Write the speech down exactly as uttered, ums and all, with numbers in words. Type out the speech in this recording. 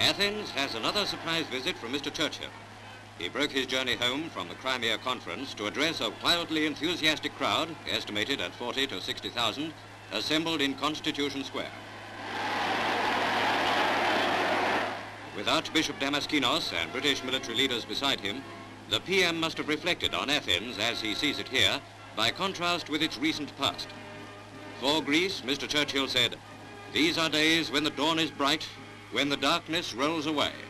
Athens has another surprise visit from Mister Churchill. He broke his journey home from the Crimea Conference to address a wildly enthusiastic crowd, estimated at forty to sixty thousand, assembled in Constitution Square. With Archbishop Damaskinos and British military leaders beside him, the P M must have reflected on Athens as he sees it here, by contrast with its recent past. For Greece, Mister Churchill said, "These are days when the dawn is bright, when the darkness rolls away."